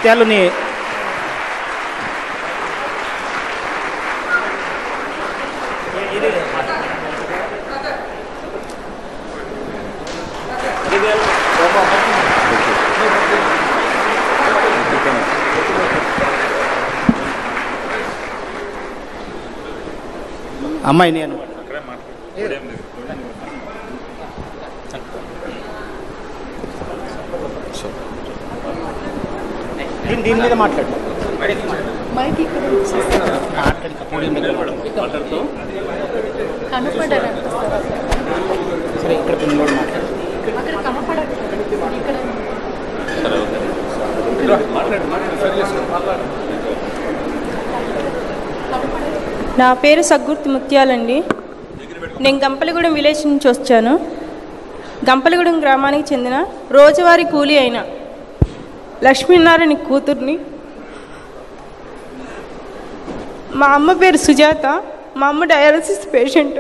ముత్యాలుని అమ్మాయి నేను దీని మీద మాట్లాడు సరే ఇక్కడ పిల్లలు మాట్లాడు. నా పేరు సగ్గుర్తి ముత్యాలండి. నేను గంపలగూడెం విలేజ్ నుంచి వచ్చాను. గంపలగూడెం గ్రామానికి చెందిన రోజువారీ కూలీ అయిన లక్ష్మీనారాయణ కూతుర్ని. మా అమ్మ పేరు సుజాత. మా అమ్మ డయాలసిస్ పేషెంటు.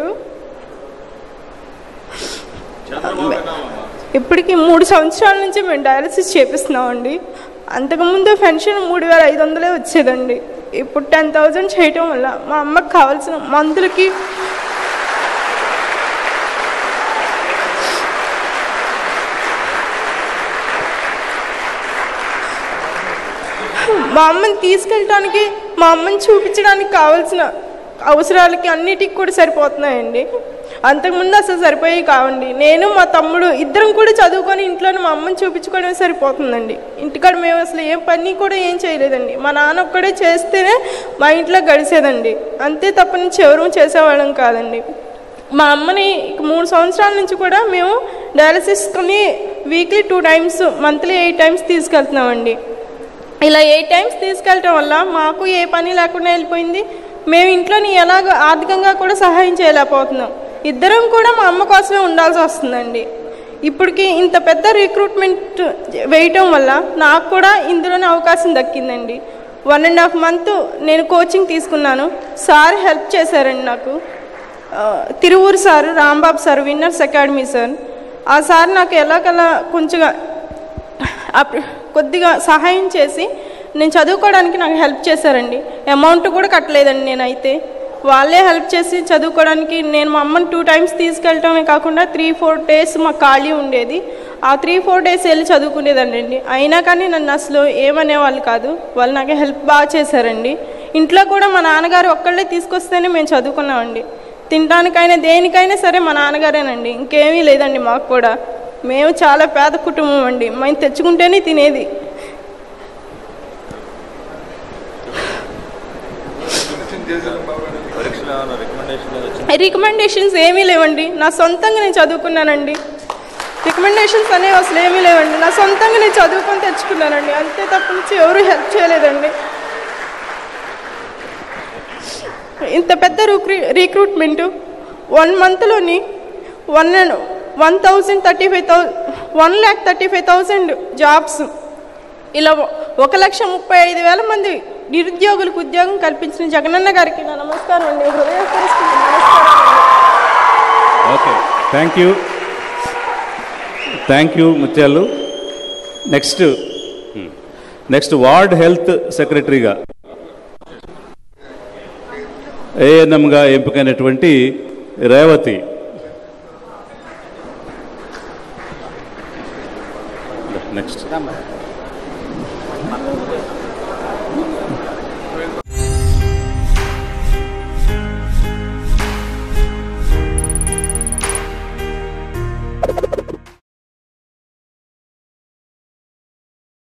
ఇప్పటికి 3 సంవత్సరాల నుంచి మేము డయాలసిస్ చేపిస్తున్నామండి. అంతకుముందు పెన్షన్ 3500 వచ్చేదండి. ఇప్పుడు 10,000 చేయటం వల్ల మా అమ్మకి కావాల్సిన మందులకి మా అమ్మని తీసుకెళ్ళటానికి, మా అమ్మని చూపించడానికి కావాల్సిన అవసరాలకి అన్నిటికి కూడా సరిపోతున్నాయండి. అంతకుముందు అసలు సరిపోయి కావండి. నేను మా తమ్ముడు ఇద్దరం కూడా చదువుకొని ఇంట్లోనే మా అమ్మని చూపించుకోవడం సరిపోతుందండి. ఇంటికాడ మేము అసలు ఏం పని కూడా ఏం చేయలేదండి. మా నాన్న ఒక్కడే చేస్తేనే మా ఇంట్లో గడిచేదండి. అంతే తప్ప నుంచి ఎవరూ చేసేవాళ్ళం కాదండి. మా అమ్మని 3 సంవత్సరాల నుంచి కూడా మేము డయాలసిస్ని వీక్లీ 2 టైమ్స్, మంత్లీ 8 టైమ్స్ తీసుకెళ్తున్నామండి. ఇలా 8 టైమ్స్ తీసుకెళ్ళటం వల్ల మాకు ఏ పని లేకుండా వెళ్ళిపోయింది. మేము ఇంట్లోని ఎలాగ ఆర్థికంగా కూడా సహాయం చేయలేకపోతున్నాం. ఇద్దరం కూడా మా అమ్మ కోసమే ఉండాల్సి వస్తుందండి. ఇప్పటికి ఇంత పెద్ద రిక్రూట్మెంట్ వేయటం వల్ల నాకు కూడా ఇందులోనే అవకాశం దక్కిందండి. 1.5 మంత్ నేను కోచింగ్ తీసుకున్నాను. సార్ హెల్ప్ చేశారండి నాకు. Tiruvuru sir, Rambabu sir, winners academy sir. ఆ సార్ నాకు ఎలాగలా కొద్దిగా సహాయం చేసి నేను చదువుకోవడానికి నాకు హెల్ప్ చేశారండి. అమౌంట్ కూడా కట్టలేదండి నేనైతే. వాళ్ళే హెల్ప్ చేసి చదువుకోవడానికి నేను మా అమ్మని 2 టైమ్స్ తీసుకెళ్ళటమే కాకుండా 3-4 డేస్ మాకు ఖాళీ ఉండేది. ఆ 3-4 డేస్ వెళ్ళి చదువుకునేదండి. అయినా కానీ నన్ను అసలు ఏమనేవాళ్ళు కాదు. వాళ్ళు నాకు హెల్ప్ బాగా చేశారండి. ఇంట్లో కూడా మా నాన్నగారు ఒక్కళ్ళే తీసుకొస్తేనే మేము చదువుకున్నామండి. తినడానికైనా దేనికైనా సరే మా నాన్నగారేనండి. ఇంకేమీ లేదండి మాకు కూడా. మేము చాలా పేద కుటుంబం అండి. మేము తెచ్చుకుంటేనే తినేది. రికమెండేషన్స్ ఏమీ లేవండి. నా సొంతంగా నేను చదువుకున్నానండి. రికమెండేషన్స్ అనేవి అసలు ఏమీ లేవండి. నా సొంతంగా నేను చదువుకొని తెచ్చుకున్నానండి. అంతే తప్ప నుంచి ఎవరు హెల్ప్ చేయలేదండి. ఇంత పెద్ద రిక్రూట్మెంట్ 1 మంత్లోని 1,35,000 జాబ్స్, ఇలా 1,35,000 మంది నిరుద్యోగులకు ఉద్యోగం కల్పించిన జగనన్న గారికి నా నమస్కారం అండి. హృదయపూర్వక నమస్కారం. Okay, thank you Muthyalu. Next ward health సెక్రటరీగా ఏఎన్ఎంగా ఎంపికైనటువంటి రేవతి. నెక్స్ట్